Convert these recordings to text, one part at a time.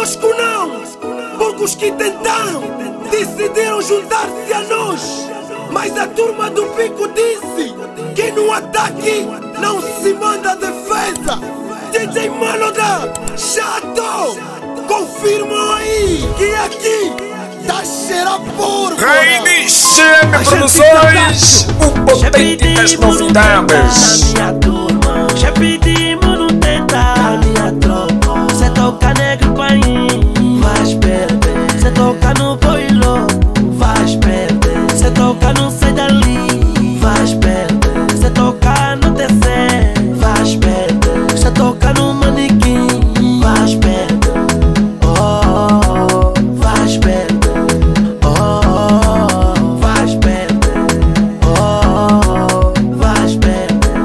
Conosco não, porque os que tentaram decidiram juntar-se a nós. Mas a turma do Pico disse que no ataque não se manda defesa. DJ Mano da Chato, confirma aí que aqui tá cheira porco. Rei CM Produções, o potente das novidades. Na minha turma, já pedimos no tenta. Na minha tropa, cê toca negro país, vais perder. Cê toca no boilo, vais perder. Cê toca no sai dali, vais perder. Cê toca no TC, vais perder. Cê toca no manequim, vais perder. Oh, vais perder. Oh, vais perder. Oh, vais perder.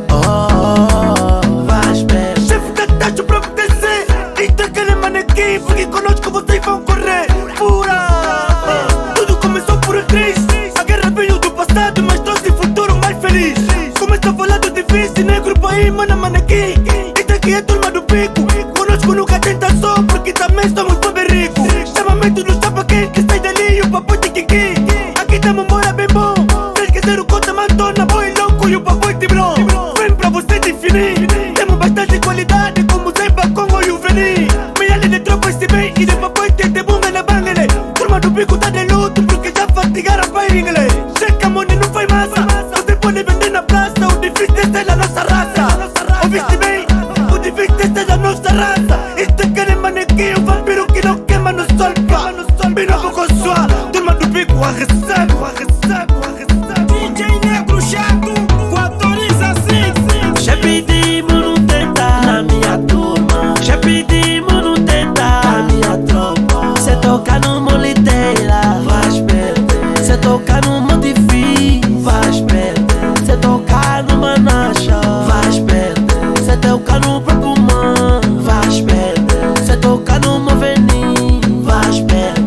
Oh, vais perder. Chefe da taxa pra acontecer, isto é aquele manequim, porque conosco vocês vão correr. Pura! Tudo começou por um triz. A guerra veio do passado, mas trouxe futuro mais feliz. Começa a falar do difícil, negro país, mano, manequim. Isto aqui é turma do Pico. Conosco nunca tenta só, porque também somos pobre rico. Chamamento do chapa que sai dali, o papo de Kiki. Aqui tamo mora bem bom. Se esquecer o conta mantona, boi louco e o papo de Tibrão. Vem pra você definir. Temos bastante qualidade, como Zemba, Congo e o Veni. Minha linha de tropa se bem e de papo de bunga na bangale. Turma do Pico tá de luto, porque já fatigaram pra inglês. Checa money não faz massa, você pode vender na praça. O difícil é ser da nossa raça. Ouviste bem? O difícil é ser da nossa raça. Isto é aquele manequim, o vampiro que não queima no sol. Bem novo com sua turma do Pico, a recebe. DJ Negro Chato, autoriza assim. Já pedimos no tenta. Na minha turma, já pedimos no tenta. Na minha tropa, cê toca no moliteira, vais perder. Cê toca no Montefi, vais perder. Cê toca no Manacha, vais perder. Cê toca no próprio Man, vais perder. Cê toca no Moveni, vais perder.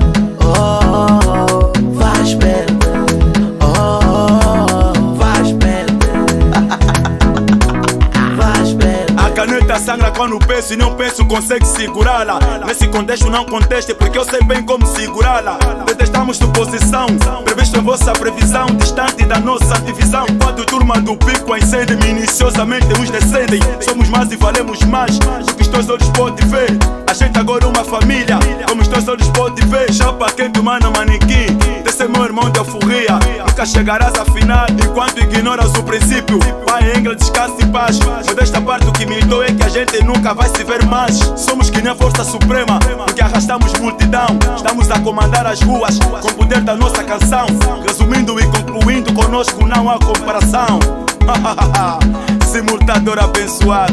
Oh, vais perder. Oh, vais perder. Vais perder. A caneta sangra quando penso e não penso consegue segurá-la. Nesse contexto não conteste porque eu sei bem como segurá-la. Detestamos suposição, previsto em vossa previsão, distante da nossa divisão. Enquanto turma do Pico incende, minuciosamente nos descendem. Somos mais e valemos mais do que os teus olhos podem ver. A gente agora uma família, como os teus olhos podem ver. Chapa quente, mano, manequim, desse meu irmão de alforria. Nunca chegarás à final enquanto ignoras o princípio. Pai Engel, descanse em paz. Modesta parte o que me dói é que a gente nunca vai se ver mais. Somos que nem a força suprema, porque arrastamos multidão. Estamos a comandar as ruas com o poder da nossa canção. Resumindo e concluindo, conosco não há comparação. Simultador abençoado,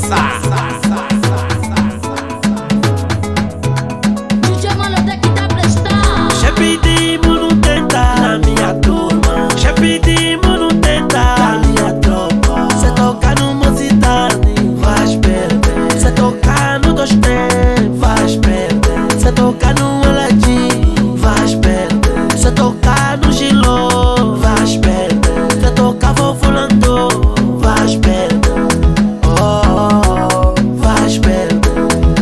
Já pedimos no tenta. Na minha turma, já pedimos no tenta. Na minha tropa, cê toca no Mozidane, vais perder. Cê toca no Dosté, vais perder. Cê toca no Aladim, vais perder. Cê toca no Giló, vais perder. Cê toca Vovolando, vais perder. Oh, vais perder.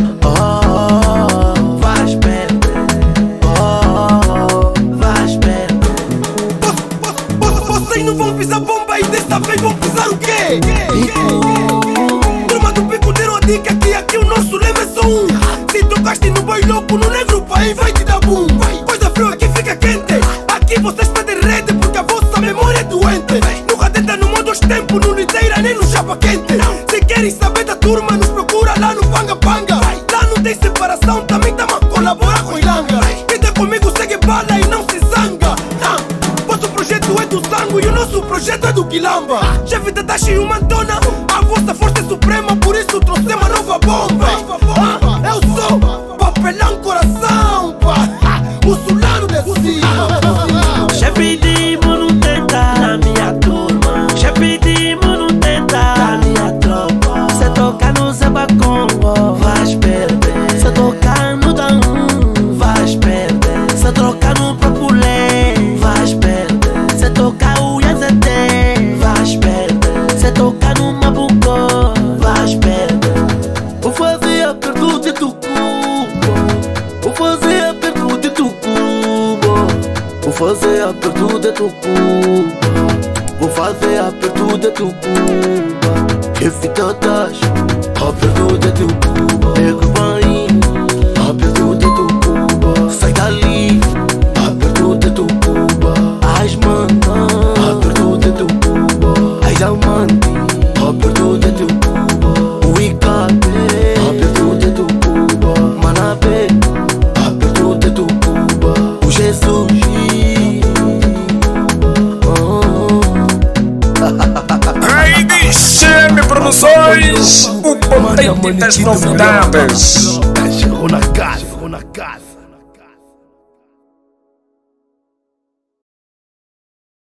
Oh, vais perder. Oh, vais perder. Vocês não vão pisar bomba e desta vez vão pisar o quê? Turma do Pico deram a dica que aqui o nosso lema é só um. Se tocaste no boi louco, no negro país vai te dar boom. Coisa frio aqui fica quente. Aqui vocês pedem rede porque a vossa memória é doente. Nunca tenta no modo tempo, no liteira nem no chapa quente. Se querem saber da turma, nos procura lá no Panga Panga. Lá não tem separação, também tamo a colaborar com Ilanga. Quem tá comigo segue bala e não se zanga. Vosso projeto é do sangue e o nosso projeto é do Quilamba. Chefe da Taxa e o Mantona, a vossa força é suprema, por isso trouxemos a nova bomba. Eu sou papelão coração, pá. fazer aperto de tu Cuba. Vou fazer aperto de tu Cuba. Que fita das aperto de tu Cuba. Pego bem, aperto de tu Cuba. Sai dali, aperto de tu Cuba. As manas, aperto de tu Cuba. As amantes, aperto de tu Cuba. O Icape, aperto de tu Cuba. Manabe, aperto de tu Cuba. O Jesus. Produções, o potente das novidades. Chegou na casa.